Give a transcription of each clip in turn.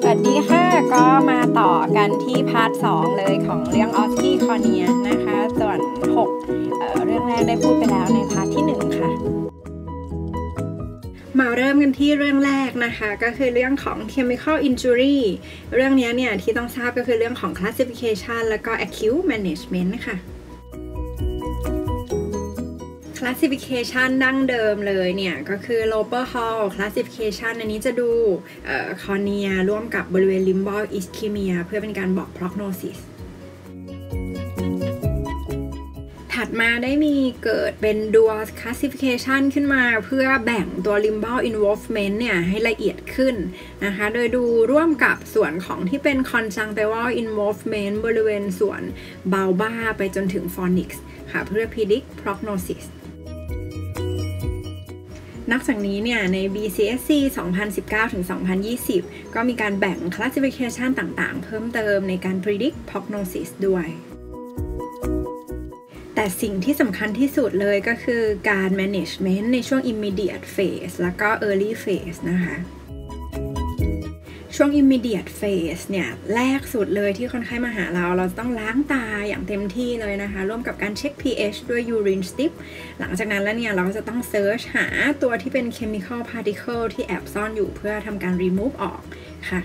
วัสดีค่ะก็มาต่อกันที่พาร์ท 2เลยของเรื่องออสตี้คอเนียนะคะส่วน6เรื่องแรกได้พูดไปแล้วในพาร์ทที่1ค่ะมาเริ่มกันที่เรื่องแรกนะคะก็คือเรื่องของ chemical injury เรื่องนี้เนี่ยที่ต้องทราบก็คือเรื่องของ classification แล้วก็ acute management ค่ะclassification ดั้งเดิมเลยเนี่ยก็คือ Loper Hall classification อันนี้จะดูคอเนียร่วมกับบริเวณ limbal ischemia เพื่อเป็นการบอก prognosis ถัดมาได้มีเกิดเป็น dual classification ขึ้นมาเพื่อแบ่งตัว limbal involvement เนี่ยให้ละเอียดขึ้นนะคะโดยดูร่วมกับส่วนของที่เป็น conjunctival involvement บริเวณส่วน bulbar ไปจนถึง fornix ค่ะเพื่อ predict prognosisนักจากนี้เนี่ยใน BCSC 2019-2020 ก็มีการแบ่ง classification ต่างๆเพิ่มเติมในการ predict prognosis ด้วยแต่สิ่งที่สำคัญที่สุดเลยก็คือการ management ในช่วง immediate phase แล้วก็ early phase นะคะช่วง immediate phase เนี่ยแรกสุดเลยที่คนไข้มาหาเราต้องล้างตาอย่างเต็มที่เลยนะคะร่วมกับการเช็ค pH ด้วย urine strip หลังจากนั้นแล้วเนี่ยเราก็จะต้อง search หาตัวที่เป็น chemical particle ที่แอบซ่อนอยู่เพื่อทำการ remove ออกค่ะ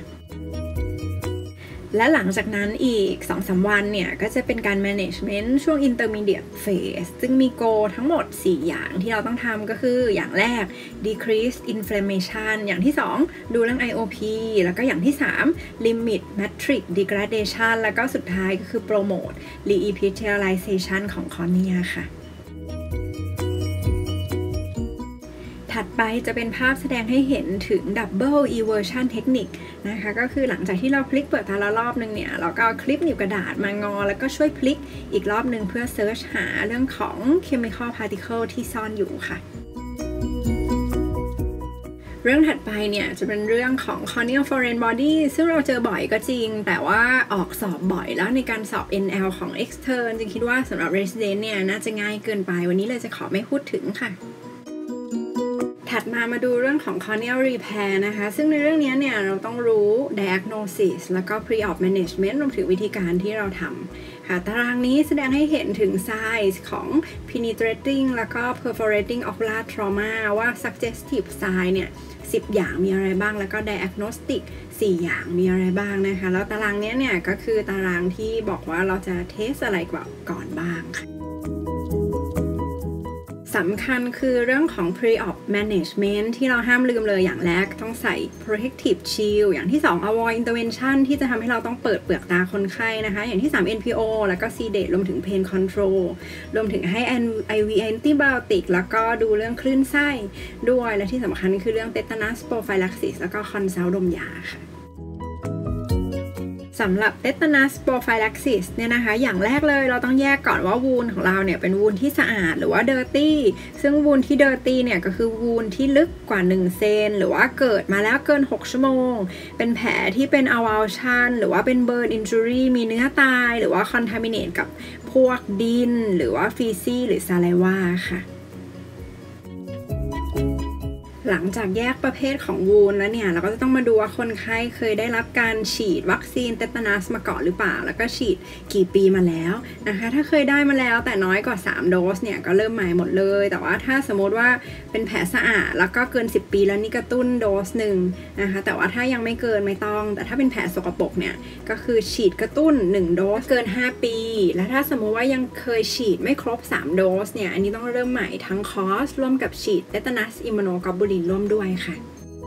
และหลังจากนั้นอีก 2-3 วันเนี่ยก็จะเป็นการ management ช่วง intermediate phase ซึ่งมี goal ทั้งหมด 4 อย่างที่เราต้องทำก็คืออย่างแรก decrease inflammation อย่างที่ 2 ดูเรื่อง IOP แล้วก็อย่างที่ 3 limit matrix degradation แล้วก็สุดท้ายก็คือ promote re-epithelialization ของ cornea ค่ะถัดไปจะเป็นภาพแสดงให้เห็นถึง double eversion technique นะคะก็คือหลังจากที่เราพลิกเปิดตาละรอบนึงเนี่ยเราก็คลิปหนีบกระดาษมางอแล้วก็ช่วยพลิกอีกรอบนึงเพื่อเซิร์ชหาเรื่องของ chemical particle ที่ซ่อนอยู่ค่ะเรื่องถัดไปเนี่ยจะเป็นเรื่องของ corneal foreign body ซึ่งเราเจอบ่อยก็จริงแต่ว่าออกสอบบ่อยแล้วในการสอบ NL ของ extern จึงคิดว่าสำหรับ resident เนี่ยน่าจะง่ายเกินไปวันนี้เลยจะขอไม่พูดถึงค่ะถัดมาดูเรื่องของ corneal repair นะคะซึ่งในเรื่องนี้เนี่ยเราต้องรู้ diagnosis แล้วก็ pre-op management รวมถึงวิธีการที่เราทำค่ะตารางนี้แสดงให้เห็นถึง size ของ penetrating แล้วก็ perforating ocular trauma ว่า suggestive size เนี่ย10 อย่างมีอะไรบ้างแล้วก็ diagnostic 4 อย่างมีอะไรบ้างนะคะแล้วตารางนี้เนี่ยก็คือตารางที่บอกว่าเราจะเทสอะไรก่อนบ้างค่ะสำคัญคือเรื่องของ pre-op management ที่เราห้ามลืมเลยอย่างแรกต้องใส่ protective shield อย่างที่ 2 avoid intervention ที่จะทำให้เราต้องเปิดเปลือกตาคนไข้นะคะอย่างที่ 3 NPO แล้วก็ sedate รวมถึง pain control รวมถึงให้ IV antibiotic แล้วก็ดูเรื่องคลื่นไส้ด้วยและที่สำคัญคือเรื่อง tetanus prophylaxis แล้วก็ consult ดมยาค่ะสำหรับ tetanus prophylaxis เนี่ยนะคะอย่างแรกเลยเราต้องแยกก่อนว่าวูนของเราเนี่ยเป็นวูนที่สะอาดหรือว่า dirty ซึ่งวูนที่ dirty เนี่ยก็คือวูนที่ลึกกว่า1 เซนหรือว่าเกิดมาแล้วเกิน6 ชั่วโมงเป็นแผลที่เป็น avulsion หรือว่าเป็น burn injury มีเนื้อตายหรือว่า contaminate กับพวกดินหรือว่า feces หรือ saliva ค่ะหลังจากแยกประเภทของวูนแล้วเนี่ยเราก็จะต้องมาดูว่าคนไข้เคยได้รับการฉีดวัคซีนเตตานัสมาก่อนหรือเปล่าแล้วก็ฉีดกี่ปีมาแล้วนะคะถ้าเคยได้มาแล้วแต่น้อยกว่า3 โดสเนี่ยก็เริ่มใหม่หมดเลยแต่ว่าถ้าสมมติว่าเป็นแผลสะอาดแล้วก็เกิน10 ปีแล้วนี่กระตุ้นโดส1นะคะแต่ว่าถ้ายังไม่เกินไม่ต้องแต่ถ้าเป็นแผลสกปรกเนี่ยก็คือฉีดกระตุ้น1 โดสเกิน5 ปีและถ้าสมมติว่ายังเคยฉีดไม่ครบ3 โดสเนี่ยอันนี้ต้องเริ่มใหม่ทั้งคอร์สร่วมกับฉีดเตตานัสอิมมูโนกลบูลินร่วมด้วยค่ะ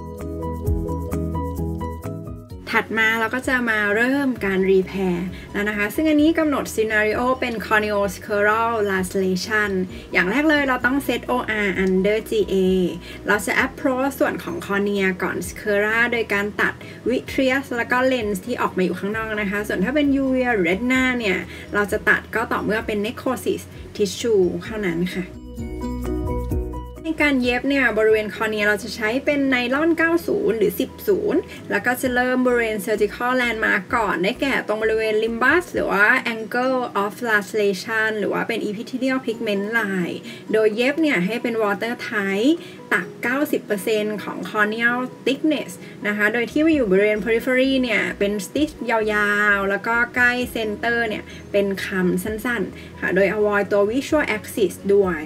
ถัดมาเราก็จะมาเริ่มการรีแพร์แล้วนะคะซึ่งอันนี้กำหนดซีนาริโอเป็น corneoscleral lacellation อย่างแรกเลยเราต้อง set OR under GA เราจะ approach ส่วนของ cornea ก่อน sclera โดยการตัด vitreous แล้วก็ lens ที่ออกมาอยู่ข้างนอกนะคะส่วนถ้าเป็น uvea retina เนี่ยเราจะตัดก็ต่อเมื่อเป็น necrosis tissue เท่านั้นค่ะในการเย็บเนี่ยบริเวณคอเนียเราจะใช้เป็นไนลอน90หรือ10แล้วก็จะเริ่มบริเวณ surgical landmark ก่อนได้แก่ตรงบริเวณ limbus หรือว่า angle of lacellation หรือว่าเป็น epithelial pigment line โดยเย็บเนี่ยให้เป็น water tight ตัก 90% ของ corneal thickness นะคะโดยที่อยู่บริเวณ periphery เนี่ยเป็น stitch ยาวๆแล้วก็ใกล้ center เนี่ยเป็นคำสั้นๆค่ะโดย avoid ตัว visual axis ด้วย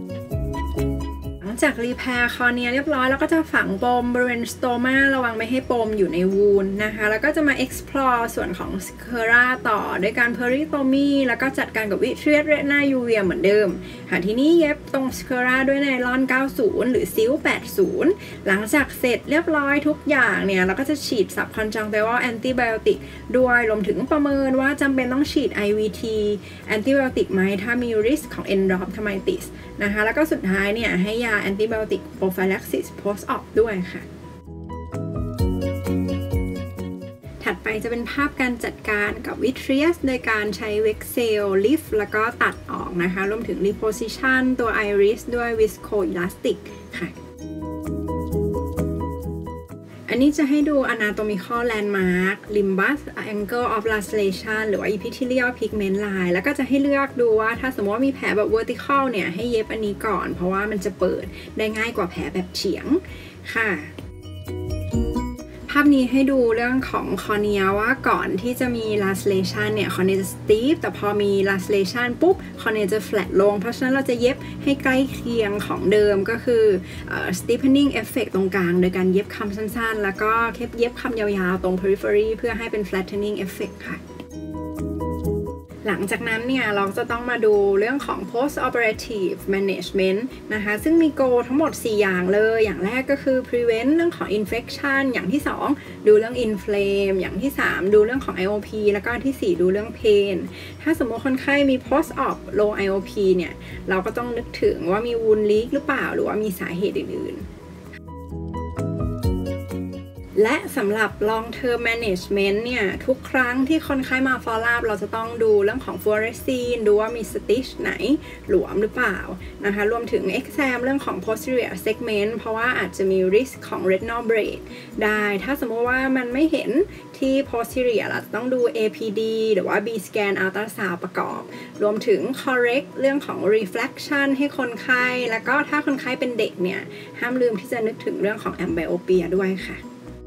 จากรีแพร์คอเนียเรียบร้อยแล้วก็จะฝังปมบริเวณสโตมาระวังไม่ให้ปมอยู่ในวูนนะคะแล้วก็จะมา explore ส่วนของสเคราต่อด้วยการ peritomy แล้วก็จัดการกับวิเทรียสเรตนายูเวียเหมือนเดิมค่ะทีนี้เย็บตรงสเคราด้วยไนลอน90หรือซิล80หลังจากเสร็จเรียบร้อยทุกอย่างเนี่ยเราก็จะฉีด subconjunctival antibiotic ด้วยรวมถึงประเมินว่าจำเป็นต้องฉีด IVT antibiotic ไหมถ้ามี risk ของ endophthalmitis นะคะแล้วก็สุดท้ายเนี่ยให้ยา antibiotic prophylaxis post op ด้วยค่ะถัดไปจะเป็นภาพการจัดการกับวิเทรียสโดยการใช้เวกเซลลิฟต์แล้วก็ตัดออกนะคะรวมถึง reposition ตัว iris ด้วย viscoelastic ค่ะอันนี้จะให้ดู anatomical landmark limbus angle of lacellation หรือว่า epithelial pigment line แล้วก็จะให้เลือกดูว่าถ้าสมมติว่ามีแผลแบบ vertical เนี่ยให้เย็บอันนี้ก่อนเพราะว่ามันจะเปิดได้ง่ายกว่าแผลแบบเฉียงค่ะภาพนี้ให้ดูเรื่องของคอเนียว่าก่อนที่จะมี lacellation เนี่ยคอเนียจะ steep แต่พอมี lacellation ปุ๊บคอเนียจะ flat ลงเพราะฉะนั้นเราจะเย็บให้ใกล้เคียงของเดิมก็คือ steepening effect ตรงกลางโดยการเย็บคำสั้นๆแล้วก็เย็บคำยาวๆตรง periphery เพื่อให้เป็น flattening effect ค่ะหลังจากนั้นเนี่ยเราจะต้องมาดูเรื่องของ post operative management นะคะซึ่งมี goal ทั้งหมด4อย่างเลยอย่างแรกก็คือ prevent เรื่องของ infection อย่างที่2ดูเรื่อง inflame อย่างที่3ดูเรื่องของ IOP แล้วก็ที่4ดูเรื่อง pain ถ้าสมมติคนไข้มี post op low IOP เนี่ยเราก็ต้องนึกถึงว่ามี wound leak หรือเปล่าหรือว่ามีสาเหตุอื่นๆและสำหรับ long term management เนี่ยทุกครั้งที่คนไข้มา follow up เราจะต้องดูเรื่องของ fluorescein ดูว่ามี stitch ไหนหลวมหรือเปล่านะคะรวมถึง exam เรื่องของ posterior segment เพราะว่าอาจจะมี risk ของ retinal break ได้ถ้าสมมติว่ามันไม่เห็นที่ posterior เราจะต้องดู APD หรือว่า B scan ultrasound ประกอบรวมถึง correct เรื่องของ reflection ให้คนไข้แล้วก็ถ้าคนไข้เป็นเด็กเนี่ยห้ามลืมที่จะนึกถึงเรื่องของ amblyopia ด้วยค่ะ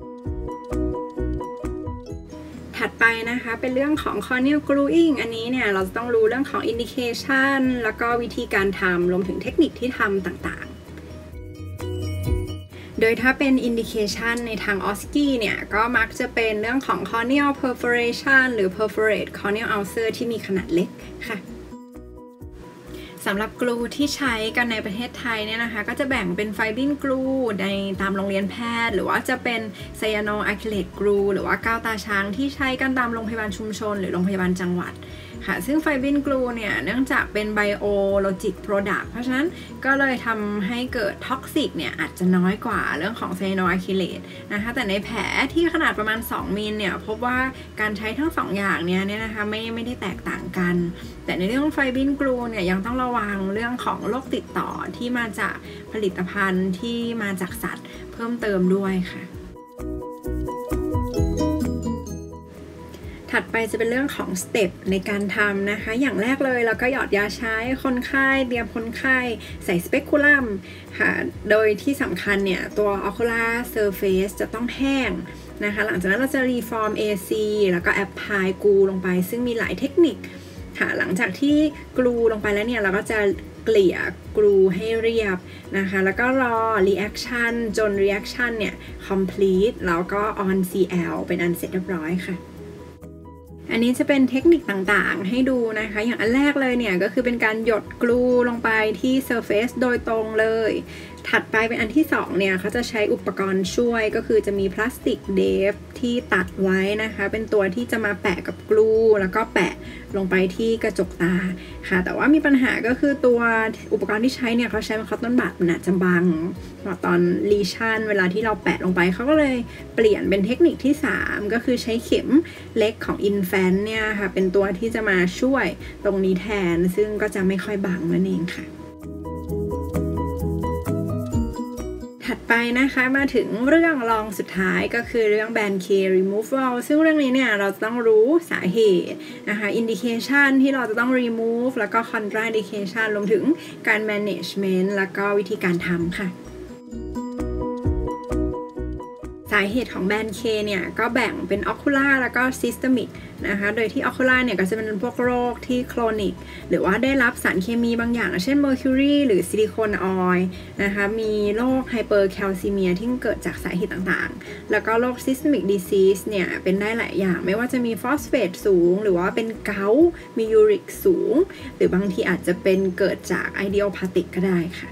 ถัดไปนะคะเป็นเรื่องของ corneal gluing อันนี้เนี่ยเราจะต้องรู้เรื่องของ indication แล้วก็วิธีการทำรวมถึงเทคนิคที่ทำต่างๆโดยถ้าเป็น indication ในทาง OSCE เนี่ยก็มักจะเป็นเรื่องของ corneal perforation หรือ perforate corneal ulcer ที่มีขนาดเล็กค่ะสำหรับกลูที่ใช้กันในประเทศไทยเนี่ยนะคะก็จะแบ่งเป็นไฟบินกลูในตามโรงเรียนแพทย์หรือว่าจะเป็นไซยาโนอะคริลิกกลูหรือว่ากาวตาช้างที่ใช้กันตามโรงพยาบาลชุมชนหรือโรงพยาบาลจังหวัดค่ะซึ่งไฟบินกลูเนี่ยเนื่องจากเป็นไบโอโลจิกโปรดักต์เพราะฉะนั้นก็เลยทำให้เกิดท็อกซิกเนี่ยอาจจะน้อยกว่าเรื่องของไซยาโนอะคริลิกนะคะแต่ในแผลที่ขนาดประมาณ2มิลเนี่ยพบว่าการใช้ทั้ง2อย่างเนี่ยนะคะไม่ได้แตกต่างกันแต่ในเรื่องไฟบินกลูเนี่ยยังต้องระวังเรื่องของโรคติดต่อที่มาจากผลิตภัณฑ์ที่มาจากสัตว์เพิ่มเติมด้วยค่ะถัดไปจะเป็นเรื่องของสเต็ปในการทำนะคะอย่างแรกเลยเราก็หยอดยาใช้คนไข้เตรียมคนไข้ใส่สเปกุลัมค่ะโดยที่สำคัญเนี่ยตัว ocular surface จะต้องแห้งนะคะหลังจากนั้นเราจะ reform AC แล้วก็ apply กูลงไปซึ่งมีหลายเทคนิคค่ะหลังจากที่กลูลงไปแล้วเนี่ยเราก็จะเกลี่ยกลูให้เรียบนะคะแล้วก็รอ reaction จน reaction เนี่ย complete แล้วก็ on CL เป็นอันเสร็จเรียบร้อยค่ะอันนี้จะเป็นเทคนิคต่างๆให้ดูนะคะอย่างอันแรกเลยเนี่ยก็คือเป็นการหยดกลูลงไปที่ surface โดยตรงเลยถัดไปเป็นอันที่2เนี่ยเขาจะใช้อุปกรณ์ช่วยก็คือจะมีพลาสติกเดฟที่ตัดไว้นะคะเป็นตัวที่จะมาแปะกับกลูแล้วก็แปะลงไปที่กระจกตาค่ะแต่ว่ามีปัญหาก็คือตัวอุปกรณ์ที่ใช้เนี่ยเขาใช้คอตตอนบัดมันอาจจะบังตอนลีชั่นเวลาที่เราแปะลงไปเขาก็เลยเปลี่ยนเป็นเทคนิคที่3ก็คือใช้เข็มเล็กของอินแฟนเนี่ยค่ะเป็นตัวที่จะมาช่วยตรงนี้แทนซึ่งก็จะไม่ค่อยบังนั่นเองค่ะดไปนะคะมาถึงเรื่องรองสุดท้ายก็คือเรื่อง Band K Removal ซึ่งเรื่องนี้เนี่ยเราจะต้องรู้สาเหตุนะคะ indication ที่เราจะต้อง remove แล้วก็ contraindication รวมถึงการ management แล้วก็วิธีการทำค่ะสาเหตุของแบน K เนี่ยก็แบ่งเป็น ocular แล้วก็ systemic นะคะโดยที่ ocular เนี่ยก็จะเป็นพวกโรคที่ chronic หรือว่าได้รับสารเคมีบางอย่างเช่น mercury หรือซิลิโคนออยล์นะคะมีโรค hypercalcemia ที่เกิดจากสาเหตุต่างๆแล้วก็โรค systemic disease เนี่ยเป็นได้หลายอย่างไม่ว่าจะมีฟอสเฟตสูงหรือว่าเป็นเกาต์มียูริกสูงหรือบางทีอาจจะเป็นเกิดจาก idiopathic ก็ได้ค่ะ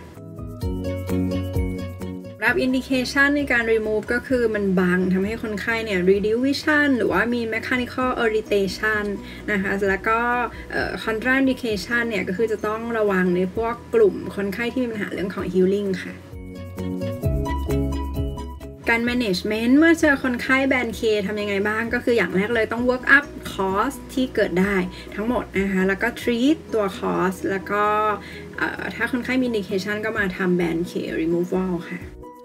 รับ indication ในการ remove ก็คือมันบังทำให้คนไข้เนี่ย reduce vision หรือว่ามี mechanical irritation นะคะแล้วก็contraindication เนี่ยก็คือจะต้องระวังในพวกกลุ่มคนไข้ที่มีปัญหาเรื่องของ healing ค่ะการ management เมื่อเจอคนไข้แบน K ทำยังไงบ้างก็คืออย่างแรกเลยต้อง work up cause ที่เกิดได้ทั้งหมดนะคะแล้วก็ treat ตัว cause แล้วก็ถ้าคนไข้มี indication ก็มาทำแบน K removal ค่ะ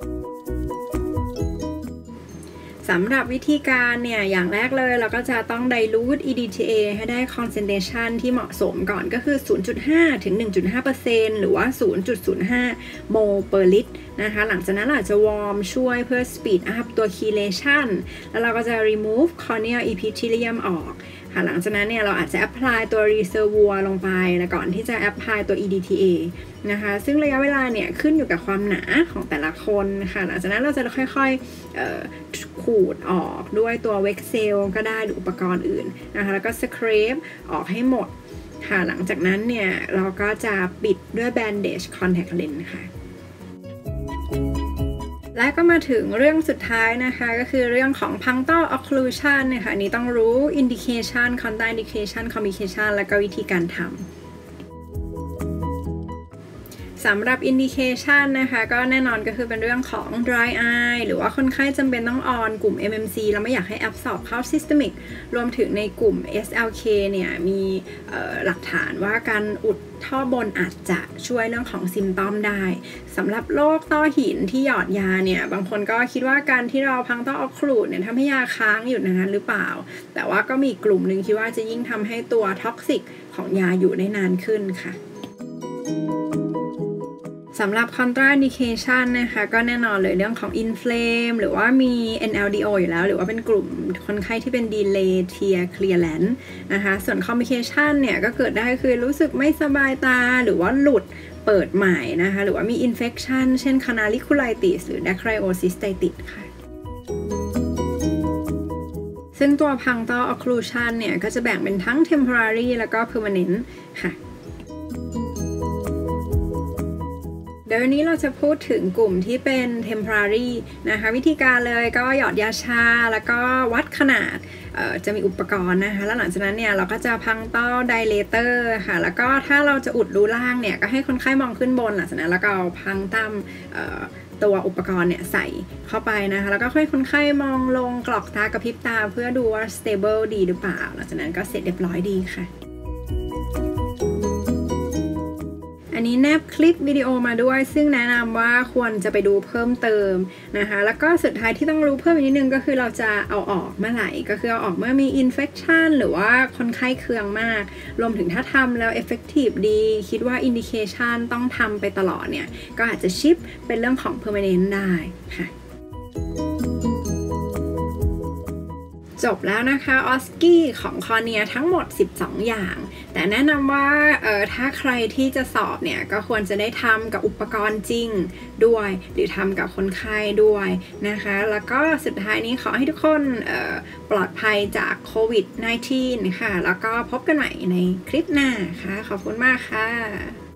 สำหรับวิธีการเนี่ยอย่างแรกเลยเราก็จะต้อง dilute EDTA ให้ได้ concentration ที่เหมาะสมก่อนก็คือ 0.5 ถึง 1.5% หรือว่า 0.05 โมล per ลิตรนะคะหลังจากนั้นเราจะวอร์มช่วยเพื่อ speed up ตัว chelation แล้วเราก็จะ remove corneal epithelium ออกค่ะหลังจากนั้นเนี่ยเราอาจจะ apply ตัว reservoir ลงไปแล้วก่อนที่จะ apply ตัว EDTA นะคะซึ่งระยะเวลาเนี่ยขึ้นอยู่กับความหนาของแต่ละคนค่ะหลังจากนั้นเราจะค่อยๆขูดออกด้วยตัว Wexel ก็ได้หรืออุปกรณ์อื่นนะคะแล้วก็ scrape ออกให้หมดค่ะหลังจากนั้นเนี่ยเราก็จะปิดด้วย bandage contact lens ค่ะและก็มาถึงเรื่องสุดท้ายนะคะก็คือเรื่องของ punctal occlusion นะคะนี้ต้องรู้ indication contraindication complication และก็วิธีการทำสำหรับ indication นะคะก็แน่นอนก็คือเป็นเรื่องของ dry eye หรือว่าคนไข้จำเป็นต้องออนกลุ่ม MMC แล้วไม่อยากให้ absorb เข้า systemic รวมถึงในกลุ่ม SLK เนี่ยมีหลักฐานว่าการอุดท่อบนอาจจะช่วยเรื่องของซิมตอมได้สำหรับโรคต้อหินที่หยอดยาเนี่ยบางคนก็คิดว่าการที่เราพังต้อออกคลูดเนี่ยทำให้ยาค้างอยู่นานหรือเปล่าแต่ว่าก็มีกลุ่มหนึ่งคิดว่าจะยิ่งทำให้ตัวท็อกซิกของยาอยู่ได้นานขึ้นค่ะสำหรับ contraindication นะคะก็แน่นอนเลยเรื่องของ inflame หรือว่ามี NLDO อยู่แล้วหรือว่าเป็นกลุ่มคนไข้ที่เป็น delay tear clearance นะคะส่วน complication เนี่ยก็เกิดได้คือรู้สึกไม่สบายตาหรือว่าหลุดเปิดใหม่นะคะหรือว่ามี infection เช่น canaliculitis หรือ dacryocystitis ค่ะซึ่งตัว punctal occlusion เนี่ยก็จะแบ่งเป็นทั้ง temporary แล้วก็ permanent ค่ะเดี๋ยววันนี้เราจะพูดถึงกลุ่มที่เป็น temporary นะคะวิธีการเลยก็หยอดยาชาแล้วก็วัดขนาดจะมีอุปกรณ์นะคะแล้วหลังจากนั้นเนี่ยเราก็จะพังต้อ dilator ค่ะแล้วก็ถ้าเราจะอุดรูล่างเนี่ยก็ให้คนไข้มองขึ้นบนหลังจากนั้นแล้วก็เอาพังตั้มตัวอุปกรณ์เนี่ยใส่เข้าไปนะคะแล้วก็ค่อยคนไข้มองลงกรอกตากระพริบตาเพื่อดูว่า stable ดีหรือเปล่าหลังจากนั้นก็เสร็จเรียบร้อยดีค่ะอันนี้แนบคลิปวิดีโอมาด้วยซึ่งแนะนำว่าควรจะไปดูเพิ่มเติมนะคะแล้วก็สุดท้ายที่ต้องรู้เพิ่มอีกนิดนึงก็คือเราจะเอาออกเมื่อไหร่ก็คือเอาออกเมื่อมี infection หรือว่าคนไข้เคืองมากรวมถึงถ้าทำแล้ว effective ดีคิดว่า indication ต้องทำไปตลอดเนี่ยก็อาจจะชิปเป็นเรื่องของ permanent ได้ค่ะจบแล้วนะคะออสกี้ของคอเนียทั้งหมด12อย่างแต่แนะนำว่าถ้าใครที่จะสอบเนี่ยก็ควรจะได้ทำกับอุปกรณ์จริงด้วยหรือทำกับคนไข้ด้วยนะคะแล้วก็สุดท้ายนี้ขอให้ทุกคนปลอดภัยจากโควิด -19 ค่ะแล้วก็พบกันใหม่ในคลิปหน้าค่ะขอบคุณมากค่ะ